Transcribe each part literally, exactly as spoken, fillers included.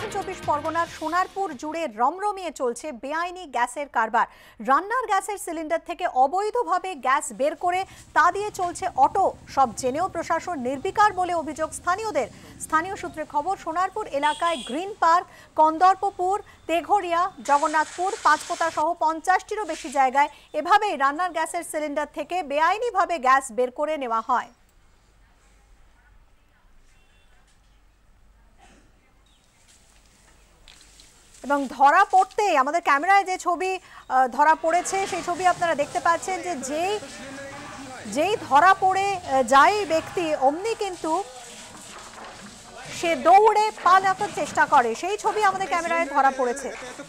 দক্ষিণ চব্বিশ পরগনার সোনারপুর জুড়ে রমরমিয়ে চলছে বেআইনি গ্যাসের কারবার। রান্নার গ্যাসের সিলিন্ডার থেকে অবৈধভাবে গ্যাস বের করে তা দিয়ে চলছে অটো। সব জেনেও প্রশাসন নির্বিকার বলে অভিযোগ স্থানীয়দের। স্থানীয় সূত্রে খবর, সোনারপুর এলাকায় গ্রিন পার্ক, কন্দর্পপুর, তেঘরিয়া, জগন্নাথপুর, পাঁচপোতা সহ পঞ্চাশটিরও বেশি জায়গায় এভাবেই রান্নার গ্যাসের সিলিন্ডার থেকে বেআইনিভাবে গ্যাস বের করে নেওয়া হয়। এবং ধরা পড়তে আমাদের ক্যামেরায় যে ছবি ধরা পড়েছে সেই ছবি আপনারা দেখতে পাচ্ছেন যে যেই যেই ধরা পড়ে যায় ব্যক্তি অমনি কিন্তু সে দৌড়ে পালানোর চেষ্টা করে, সেই ছবি আমাদের ক্যামেরায় ধরা পড়েছে।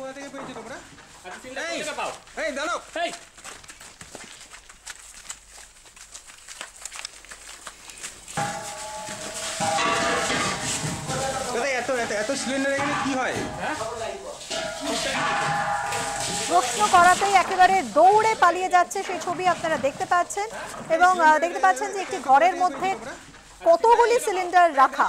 প্রশ্ন করাতেই একেবারে দৌড়ে পালিয়ে যাচ্ছে সেই ছবি আপনারা দেখতে পাচ্ছেন। এবং দেখতে পাচ্ছেন যে একটি ঘরের মধ্যে কতগুলি সিলিন্ডার রাখা,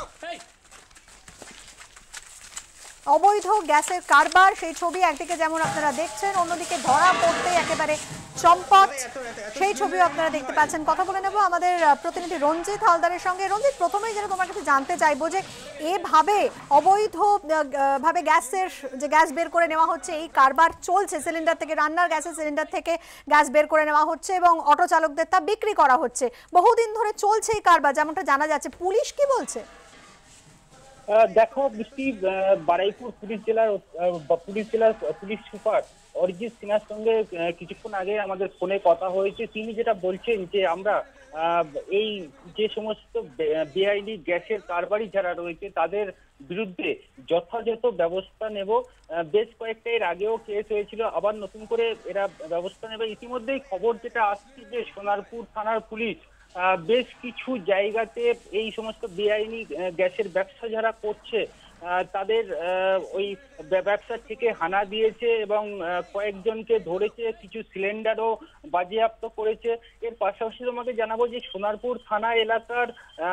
অবৈধ গ্যাসের কারবার সেই ছবি একদিকে যেমন আপনারা দেখছেন, অন্যদিকে ধরা পড়তে একেবারে চম্পট সেই ছবিও আপনারা দেখতে পাচ্ছেন। কথা বলে নেব আমাদের প্রতিনিধি রঞ্জিত হালদারের সঙ্গে। রঞ্জিত, প্রথমেই যেটা তোমার কাছে জানতে চাইবো যে এভাবে অবৈধ ভাবে গ্যাসের যে গ্যাস বের করে নেওয়া হচ্ছে, এই কারবার চলছে, সিলিন্ডার থেকে রান্নার গ্যাসের সিলিন্ডার থেকে গ্যাস বের করে নেওয়া হচ্ছে এবং অটো চালকদের তা বিক্রি করা হচ্ছে, বহুদিন ধরে চলছে এই কারবার যেমনটা জানা যাচ্ছে, পুলিশ কি বলছে? দেখো বৃষ্টি, বারুইপুর পুলিশ জেলার পুলিশ জেলার পুলিশ সুপার অরিজিৎ সিনহার সঙ্গে কিছুক্ষণ আগে আমাদের ফোনে কথা হয়েছে। তিনি যেটা বলছেন যে আমরা এই যে সমস্ত বেআইনি গ্যাসের কারবারি যারা রয়েছে তাদের বিরুদ্ধে যথাযথ ব্যবস্থা নেব। বেশ কয়েকটা এর আগেও কেস হয়েছিল, আবার নতুন করে এরা ব্যবস্থা নেবে। ইতিমধ্যেই খবর যেটা আসছে যে সোনারপুর থানার পুলিশ বেশ কিছু জায়গাতে এই সমস্ত বেআইনি গ্যাসের ব্যবসা যারা করছে তাদের ওই ব্যবসা থেকে হানা দিয়েছে এবং কয়েকজনকে ধরেছে, কিছু সিলিন্ডারও বাজেয়াপ্ত করেছে। এর পাশাপাশি তোমাকে জানাবো যে সোনারপুর থানা এলাকার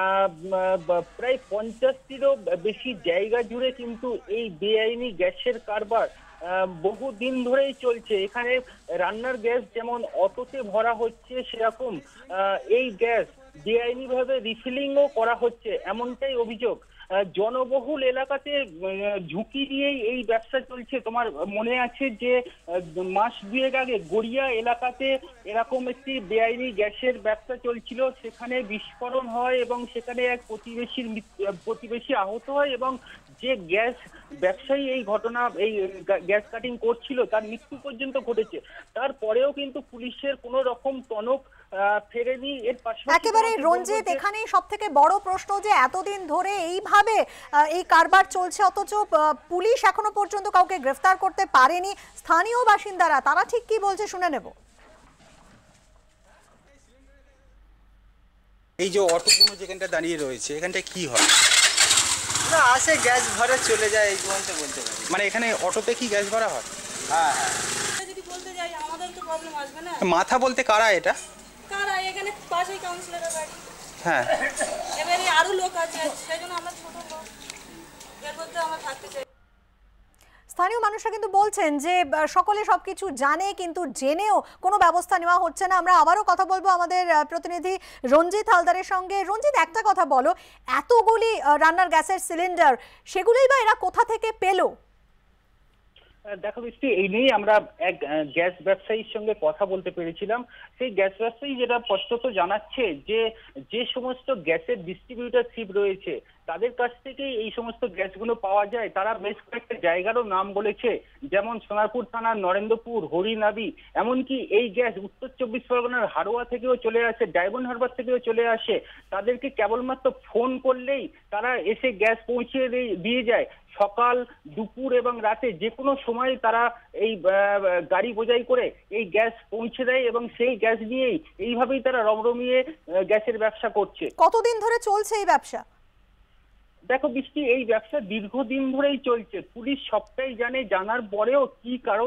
প্রায় পঞ্চাশটিরও বেশি জায়গা জুড়ে কিন্তু এই বেআইনি গ্যাসের কারবার বহু দিন ধরেই চলছে। এখানে রান্নার গ্যাস যেমন অটোতে ভরা হচ্ছে, সেরকম এই গ্যাস বেআইনি ভাবে রিফিলিংও করা হচ্ছে, এমনটাই অভিযোগ। জনবহুল এলাকাতে ঝুঁকি দিয়েই এই ব্যবসা চলছে। তোমার মনে আছে যে মাস দুয়েক আগে গড়িয়া এলাকাতে এরকম একটি বেআইনি গ্যাসের ব্যবসা চলছিল, সেখানে বিস্ফোরণ হয় এবং সেখানে এক প্রতিবেশীর প্রতিবেশী আহত হয় এবং যে গ্যাস ব্যবসায়ী এই ঘটনা এই গ্যাস কাটিং করছিল তার মৃত্যু পর্যন্ত ঘটেছে। তারপরেও কিন্তু পুলিশের কোনো রকম টনক ফেরেনি। এর পাশাপাশি একেবারে রঞ্জিত, এখানেই সব থেকে বড় প্রশ্ন যে এতদিন ধরে এইভাবে এই কারবার চলছে অথচ পুলিশ এখনো পর্যন্ত কাউকে গ্রেফতার করতে পারেনি। স্থানীয় বাসিন্দারা তারা ঠিক কি বলছে শুনে নেব। এই যে অটোগুলো যেখানটা দাঁড়িয়ে রয়েছে এখানটা কি হয়? না, আসে গ্যাস ভরে চলে যায়, এই বলতে বলতে পারি। মানে এখানে অটোতে কি গ্যাস ভরা হয়? হ্যাঁ হ্যাঁ। যদি বলতে যাই আমাদের তো প্রবলেম আসবে না। মাথা বলতে কারা এটা? কারা এখানে পাশেই কাউন্সিলরের বাড়ি। হ্যাঁ, এবারে আরো লোক আছে, সেজন্য আমরা ছোট লোক এর মধ্যে আমরা থাকতে চাই। স্থানীয় মানুষরা কিন্তু বলছেন যে সকলে সবকিছু জানে কিন্তু জেনেও কোনো ব্যবস্থা নেওয়া হচ্ছে না। আমরা আবারও কথা বলবো আমাদের প্রতিনিধি রঞ্জিত হালদারের সঙ্গে। রঞ্জিত, একটা কথা বলো, এতগুলি রান্নার গ্যাসের সিলিন্ডার সেগুলোই বা এরা কোথা থেকে পেলো? দেখো বৃষ্টি, এই নিয়েই আমরা এক গ্যাস ব্যবসায়ীর সঙ্গে কথা বলতে পেরেছিলাম। সেই গ্যাস ব্যবসায়ী যেটা স্পষ্টত জানাচ্ছে যে যে সমস্ত গ্যাসের ডিস্ট্রিবিউটারশিপ রয়েছে তাদের কাছ থেকেই এই সমস্ত গ্যাসগুলো পাওয়া যায়। তারা বেশ কয়েকটা জায়গারও নাম বলেছে, যেমন সোনারপুর থানার নরেন্দ্রপুর, হরিনাবি, এমনকি এই গ্যাস উত্তর চব্বিশ পরগনার হারোয়া থেকেও চলে আসে, ডায়মন্ড হারবার থেকেও চলে আসে। তাদেরকে কেবলমাত্র ফোন করলেই তারা এসে গ্যাস পৌঁছে দিয়ে যায়। সকাল, দুপুর এবং রাতে যে কোনো সময় তারা এই গাড়ি বোঝাই করে এই গ্যাস পৌঁছে দেয় এবং সেই গ্যাস নিয়েই এইভাবেই তারা রমরমিয়ে গ্যাসের ব্যবসা করছে। কতদিন ধরে চলছে এই ব্যবসা? দেখো বৃষ্টি, এই ব্যবসা দীর্ঘদিন ধরেই চলছে। পুলিশ সবটাই জানে, জানার পরেও কি কারণে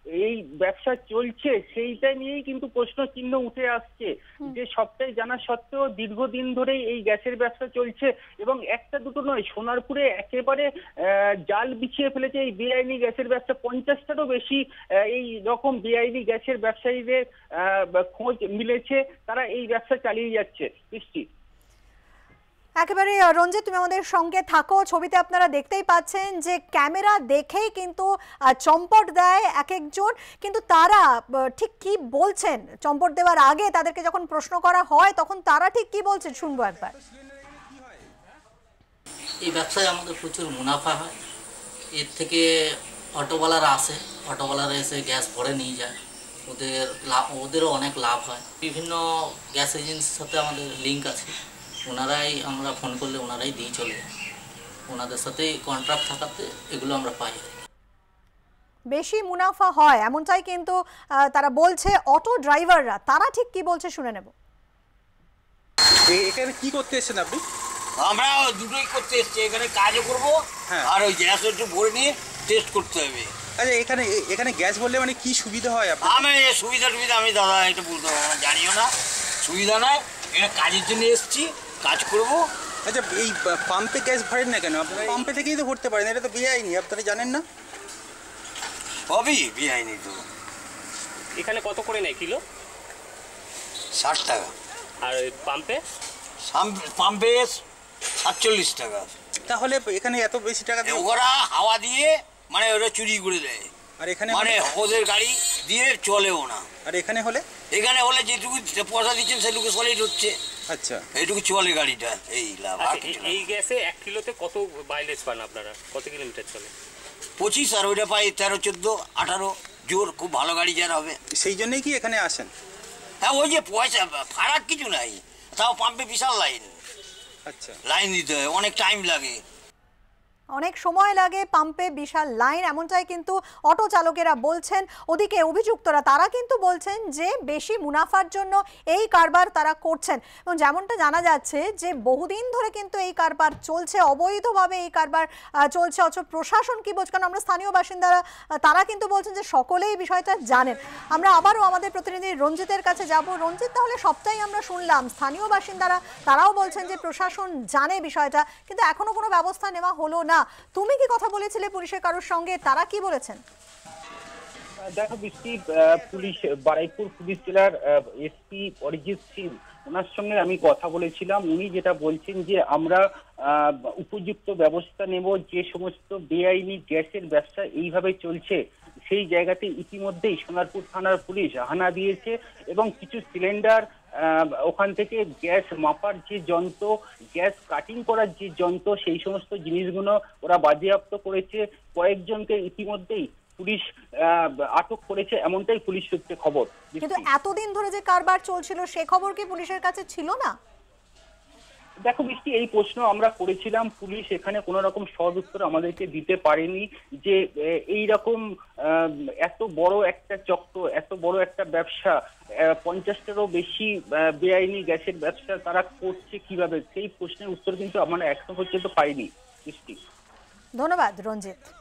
এই ব্যবসা চলছে সেইটা নিয়েই কিন্তু প্রশ্ন চিহ্ন উঠে আসছে, যে সবটাই জানা সত্ত্বেও দীর্ঘদিন ধরেই এই গ্যাসের ব্যবসা চলছে এবং একটা দুটো নয়, সোনারপুরে একেবারে জাল বিছিয়ে ফেলেছে এই বেআইনি গ্যাসের ব্যবসা। পঞ্চাশটারও বেশি এই রকম বেআইনি গ্যাসের ব্যবসায়ীদের খোঁজ মিলেছে, তারা এই ব্যবসা চালিয়ে যাচ্ছে। বৃষ্টি, একেবারে রঞ্জিত, তুমি আমাদের সঙ্গে থাকো। ছবিতে আপনারা দেখতেই পাচ্ছেন যে ক্যামেরা দেখেই কিন্তু চম্পট দেয় এক একজন, কিন্তু তারা ঠিক কি বলছেন চম্পট দেওয়ার আগে তাদেরকে যখন প্রশ্ন করা হয় তখন তারা ঠিক কি বলছেন শুনবো একবার। এই ব্যবসায় আমাদের প্রচুর মুনাফা হয়, এর থেকে অটোওয়ালারা আসে, অটোওয়ালারা এসে গ্যাস ভরে নিয়ে যায়, ওদের লাভ, ওদেরও অনেক লাভ হয়। বিভিন্ন গ্যাস এজেন্সির সাথে আমাদের লিঙ্ক আছে, ওনারাই আমরা ফোন করলে ওনারাই দিয়ে চলে যায়, ওনাদের সাথে কন্ট্রাক্ট থাকাতে এগুলো আমরা পাই। বেশি মুনাফা হয় এমনটাই কিন্তু তারা বলছে অটো ড্রাইভাররা। তারা ঠিক কি বলছে শুনে নেব। এখানে কি করতে এসেছেন আপনি? আমরা দুটোই করতে এসেছি, এখানে কাজও করবো আর ওই গ্যাস একটু ভরে নিয়ে টেস্ট করতে হবে। আচ্ছা, এখানে এখানে গ্যাস ভরলে মানে কি সুবিধা হয় আপনার? আমি সুবিধা টুবিধা আমি দাদা এটা বলতে পারবো না, জানিও না, সুবিধা নয়, এখানে কাজের জন্য এসেছি, কাজ করবো। আচ্ছা, এই পাম্পে গ্যাস ভরেন না কেন? আপনারা পাম্পে থেকেই তো ভরতে পারেন, এটা তো বেআইনি, আপনারা জানেন না? সবই বেআইনি তো। এখানে কত করে নেয় কিলো? ষাট টাকা। আর পাম্পে? পাম্পে সাতচল্লিশ টাকা। তাহলে এখানে এত বেশি টাকা দিয়ে ওরা হাওয়া দিয়ে মানে ওরা চুরি করে দেয়, আর এখানে মানে ওদের গাড়ি দিয়ে চলেও না। আর এখানে হলে এখানে হলে যেটুকু পয়সা দিচ্ছেন সেটুকু সলিড হচ্ছে। আচ্ছা, এইটুকু চলে গাড়িটা, এই লাভ। এই গ্যাসে এক কিলোতে কত মাইলেজ পান আপনারা? কত কিলোমিটার চলে? পঁচিশ, আর ওইটা পাই তেরো চোদ্দ আঠারো, জোর খুব ভালো গাড়ি যার হবে। সেই জন্যই কি এখানে আসেন? হ্যাঁ, ওই যে পয়সা ফারাক কিছু নাই, তাও পাম্পে বিশাল লাইন। আচ্ছা, লাইন দিতে হয়, অনেক টাইম লাগে, অনেক সময় লাগে, পাম্পে বিশাল লাইন, এমনটাই কিন্তু অটো চালকেরা বলছেন। ওদিকে অভিযুক্তরা তারা কিন্তু বলছেন যে বেশি মুনাফার জন্য এই কারবার তারা করছেন। এবং যেমনটা জানা যাচ্ছে যে বহুদিন ধরে কিন্তু এই কারবার চলছে, অবৈধভাবে এই কারবার চলছে। অথচ প্রশাসন কি বলছে, কারণ আমরা স্থানীয় বাসিন্দারা তারা কিন্তু বলছেন যে সকলেই বিষয়টা জানেন। আমরা আবারও আমাদের প্রতিনিধি রঞ্জিতের কাছে যাব। রঞ্জিত, তাহলে সবটাই আমরা শুনলাম, স্থানীয় বাসিন্দারা তারাও বলছেন যে প্রশাসন জানে বিষয়টা, কিন্তু এখনো কোনো ব্যবস্থা নেওয়া হলো না। তুমি কি কথা বলেছিলে পুলিশের কারোর সঙ্গে, তারা কি বলেছেন? দেখো বৃষ্টি, পুলিশ বারুইপুর পুলিশ জেলার এসপি অরিজিৎ সিং, ওনার সঙ্গে আমি কথা বলেছিলাম। উনি যেটা বলছেন যে আমরা উপযুক্ত ব্যবস্থা নেব, যে সমস্ত বেআইনি গ্যাসের ব্যবসা এইভাবে চলছে সেই জায়গাতে ইতিমধ্যেই সোনারপুর থানার পুলিশ হানা দিয়েছে এবং কিছু সিলিন্ডার, ওখান থেকে গ্যাস মাপার যে যন্ত্র, গ্যাস কাটিং করার যে যন্ত্র, সেই সমস্ত জিনিসগুলো ওরা বাজেয়াপ্ত করেছে। কয়েকজনকে ইতিমধ্যেই পুলিশ আটক করেছে, এমনটাই পুলিশ সূত্রে খবর। কিন্তু এতদিন ধরে যে কারবার চলছিল সে খবর কি পুলিশের কাছে ছিল না? দেখো বৃষ্টি, এই প্রশ্ন আমরা করেছিলাম, পুলিশ এখানে কোন রকম সদ উত্তর আমাদেরকে দিতে পারেনি যে এই রকম এত বড় একটা চক্র, এত বড় একটা ব্যবসা, পঞ্চাশটারও বেশি বেআইনি গ্যাসের ব্যবসা তারা করছে কিভাবে, সেই প্রশ্নের উত্তর কিন্তু আমরা এখনো পর্যন্ত পাইনি। বৃষ্টি, ধন্যবাদ রঞ্জিত।